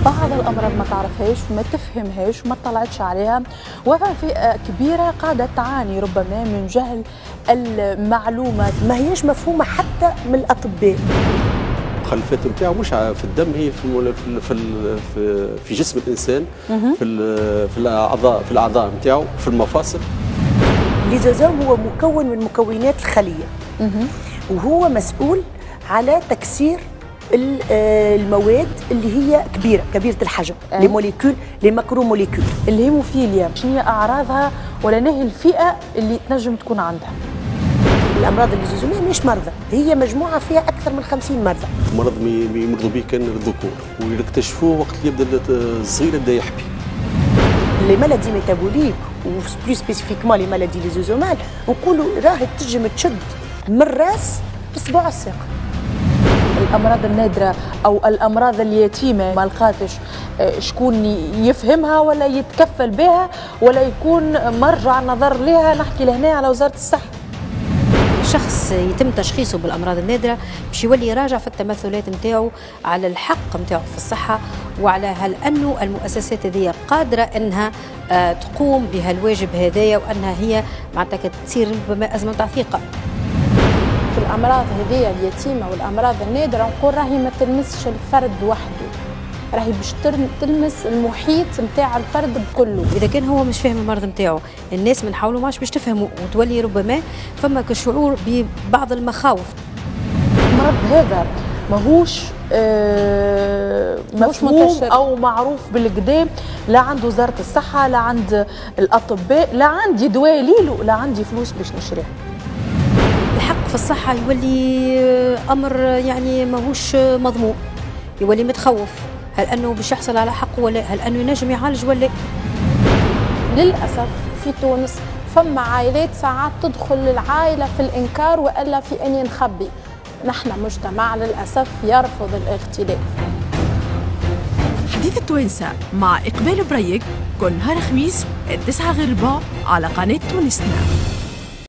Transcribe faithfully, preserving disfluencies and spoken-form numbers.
بعض الأمراض ما تعرفهاش وما تفهمهاش وما طلعتش عليها، وفما فئة كبيرة قاعدة تعاني ربما من جهل المعلومات، ما هيش مفهومة حتى من الأطباء. المخلفات نتاعو مش في الدم، هي في في في جسم الانسان، في في الاعضاء في الاعضاء نتاعو، في المفاصل. الليزوزوم هو مكون من مكونات الخلية، وهو مسؤول على تكسير المواد اللي هي كبيره كبيره الحجم، أه؟ لي موليكول لي ماكرو موليكول. الهيموفيليا شنو هي اعراضها ولا نهي الفئه اللي تنجم تكون عندها؟ الامراض الليزوزوميه مش مرضى، هي مجموعه فيها اكثر من خمسين مرضى. مرض يمرضوا به كان الذكور ويكتشفوه وقت اللي يبدا الصغير يبدا يحبي. لي مالادي ميتابوليك وبلو سبيسيفيكمون لي مالادي ليزوزومال نقولوا راهي تنجم تشد من الراس لصباع الساق. الامراض النادره او الامراض اليتيمه ما لقاتش شكون يفهمها ولا يتكفل بها ولا يكون مرجع نظر لها. نحكي لهنا على وزاره الصحه. شخص يتم تشخيصه بالامراض النادره باش يولي يراجع في التمثلات نتاعو على الحق نتاعو في الصحه، وعلى هل انه المؤسسات هذه قادره انها تقوم بهالواجب هذايا، وانها هي معناتها تصير ربما ازمه تاع ثقه. في الامراض هذه اليتيمه والامراض النادره نقول راهي ما تلمسش الفرد وحده، راهي باش تلمس المحيط نتاع الفرد بكله. اذا كان هو مش فاهم المرض نتاعو، الناس من حوله ماش باش تفهمه، وتولي ربما فما كشعور ببعض المخاوف. المرض هذا ماهوش آه مفهوم او معروف بالقدام، لا عند وزاره الصحه، لا عند الاطباء، لا عندي دواء ليلو، لا عندي فلوس باش نشريه. الحق في الصحة يولي أمر يعني ماهوش مضمون، يولي متخوف. هل أنه باش يحصل على حقه ولا هل أنه ينجم يعالج ولا؟ للأسف في تونس فما عائلات ساعات تدخل العائلة في الإنكار وإلا في أن نخبي. نحن مجتمع للأسف يرفض الاختلاف. حديث التوانسة مع إقبال بريك كل نهار خميس التسعة غير ربع على قناة تونسنا.